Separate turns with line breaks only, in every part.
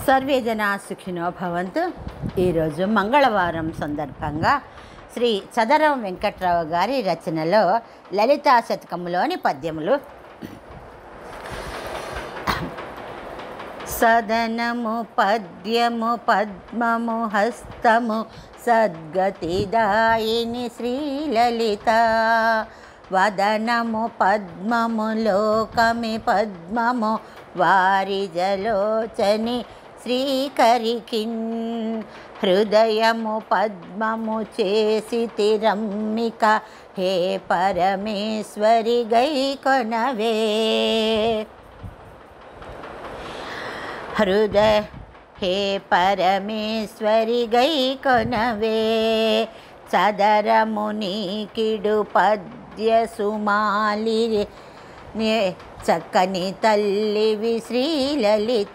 Survey జనా సుఖినో భవంతు. ఈరోజు మంగళవారం సందర్భంగా శ్రీ చదరం వెంకట్రావు గారి రచనలో లలితా శతకములోని పద్యములు. సదనము పద్యము పద్మము హస్తము సద్గతిదాయిని శ్రీలలిత. వదనము పద్మము లోకమి పద్మము వారిజలోచని శ్రీకరికిన్. హృదయము పద్మము చేసి తిరమ్మిక హే పరమేశ్వరి గైకొనవే. హే పరమేశ్వరి గైకొనవే. చదరము నీకిడు పద్య సుమాలి చక్కని తల్లివి శ్రీలలిత.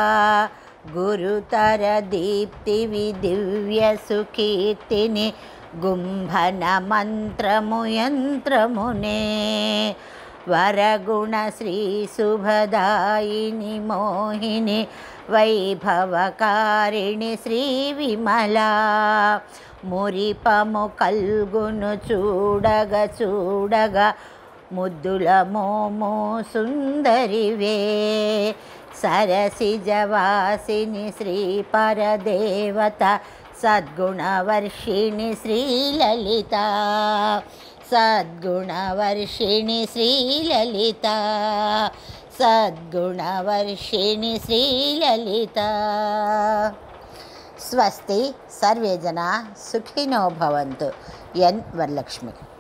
గురుతర దీప్తివి దివ్య సుకీర్తిని గుంభన మంత్రము యంత్రమునే. వరగుణ శ్రీ శుభదాయిని మోహిని వైభవకారిణి శ్రీ విమలా. మురిపము కల్గును చూడగ చూడగ ముద్దుల మోమో సుందరివే. సరసిజవాసిని శ్రీ పరదేవత సద్గుణవర్షిణి శ్రీలలిత. సద్గుణవర్షిణి శ్రీలలిత. సద్గుణవర్షిణి శ్రీలలిత. స్వస్తి. సర్వే జనా సుఖినో భవంతు. ఎన్ వరలక్ష్మి.